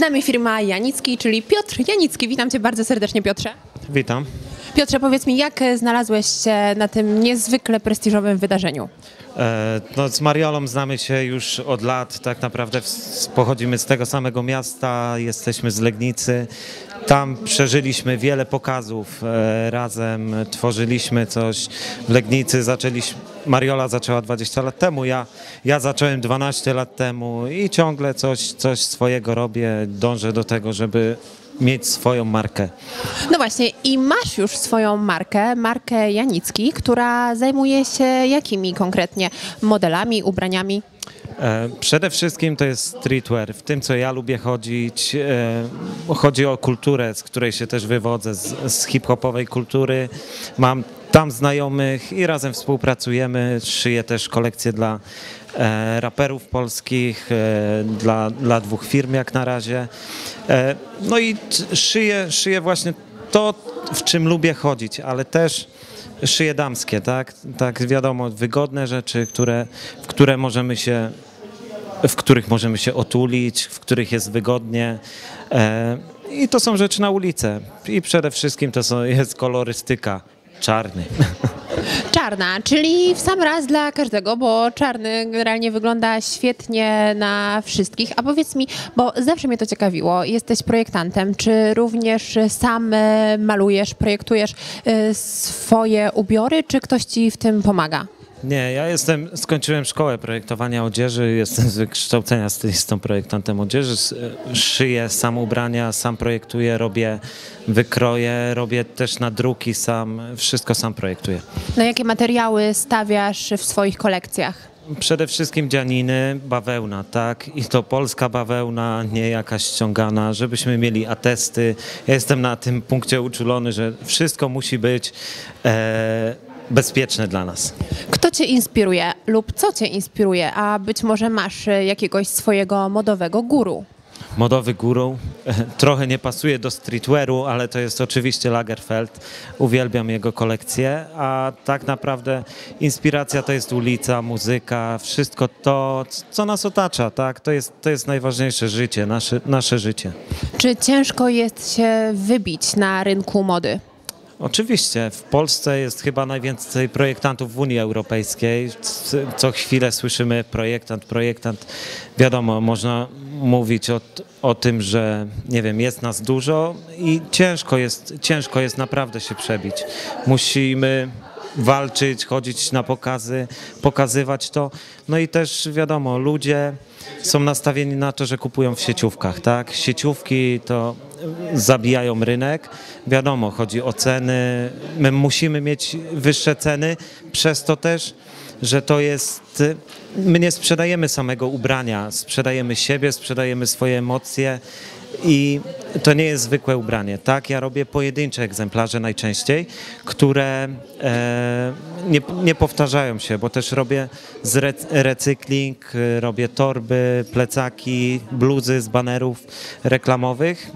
nami firma Janicki, czyli Piotr Janicki. Witam Cię bardzo serdecznie, Piotrze. Witam. Piotrze, powiedz mi, jak znalazłeś się na tym niezwykle prestiżowym wydarzeniu? No, z Mariolą znamy się już od lat, tak naprawdę pochodzimy z tego samego miasta, jesteśmy z Legnicy. Tam przeżyliśmy wiele pokazów razem, tworzyliśmy coś w Legnicy, Mariola zaczęła 20 lat temu, ja zacząłem 12 lat temu i ciągle coś swojego robię, dążę do tego, żeby mieć swoją markę. No właśnie, i masz już swoją markę Janicki, która zajmuje się jakimi konkretnie modelami, ubraniami? Przede wszystkim to jest streetwear. W tym, co ja lubię chodzić, chodzi o kulturę, z której się też wywodzę, z hip-hopowej kultury. Mam tam znajomych i razem współpracujemy. Szyję też kolekcje dla raperów polskich, dla dwóch firm jak na razie. No i szyję właśnie to, w czym lubię chodzić, ale też szyję damskie, tak? Tak, wiadomo, wygodne rzeczy, w których możemy się otulić, w których jest wygodnie. I to są rzeczy na ulicę. I przede wszystkim jest kolorystyka. Czarny. Czarna, czyli w sam raz dla każdego, bo czarny generalnie wygląda świetnie na wszystkich. A powiedz mi, bo zawsze mnie to ciekawiło, jesteś projektantem, czy również sam malujesz, projektujesz swoje ubiory, czy ktoś ci w tym pomaga? Nie, skończyłem szkołę projektowania odzieży, jestem z wykształcenia stylistą, projektantem odzieży, szyję sam ubrania, sam projektuję, robię wykroje, robię też nadruki wszystko sam projektuję. No jakie materiały stawiasz w swoich kolekcjach? Przede wszystkim dzianiny, bawełna, tak? I to polska bawełna, nie jakaś ściągana, żebyśmy mieli atesty. Ja jestem na tym punkcie uczulony, że wszystko musi być bezpieczne dla nas. Kto Cię inspiruje lub co Cię inspiruje, a być może masz jakiegoś swojego modowego guru? Modowy guru trochę nie pasuje do streetwearu, ale to jest oczywiście Lagerfeld. Uwielbiam jego kolekcję, a tak naprawdę inspiracja to jest ulica, muzyka, wszystko to, co nas otacza, tak? To jest najważniejsze życie, nasze życie. Czy ciężko jest się wybić na rynku mody? Oczywiście. W Polsce jest chyba najwięcej projektantów w Unii Europejskiej. Co chwilę słyszymy projektant. Wiadomo, można mówić o tym, że nie wiem, jest nas dużo i ciężko jest naprawdę się przebić. Musimy walczyć, chodzić na pokazy, pokazywać to. No i też wiadomo, ludzie są nastawieni na to, że kupują w sieciówkach, tak? Sieciówki to zabijają rynek. Wiadomo, chodzi o ceny. My musimy mieć wyższe ceny, przez to też, że my nie sprzedajemy samego ubrania, sprzedajemy siebie, sprzedajemy swoje emocje i to nie jest zwykłe ubranie, tak? Ja robię pojedyncze egzemplarze najczęściej, które nie powtarzają się, bo też robię recykling, robię torby, plecaki, bluzy z banerów reklamowych,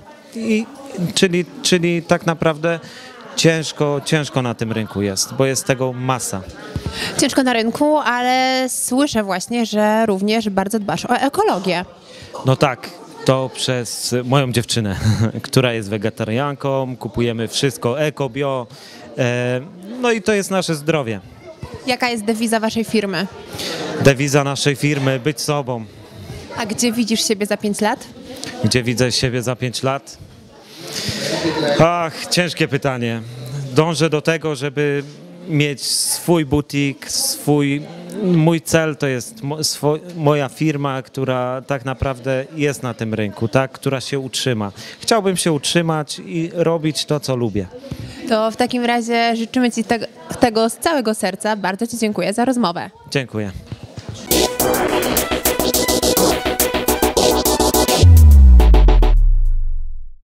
czyli tak naprawdę ciężko na tym rynku jest, bo jest tego masa. Ciężko na rynku, ale słyszę właśnie, że również bardzo dbasz o ekologię. No tak. To przez moją dziewczynę, która jest wegetarianką, kupujemy wszystko eko, bio, no i to jest nasze zdrowie. Jaka jest dewiza waszej firmy? Dewiza naszej firmy, być sobą. A gdzie widzisz siebie za 5 lat? Gdzie widzę siebie za 5 lat? Ach, ciężkie pytanie. Dążę do tego, żeby mieć swój butik, mój cel to jest moja firma, która tak naprawdę jest na tym rynku, tak, która się utrzyma. Chciałbym się utrzymać i robić to, co lubię. To w takim razie życzymy Ci tego z całego serca. Bardzo Ci dziękuję za rozmowę. Dziękuję.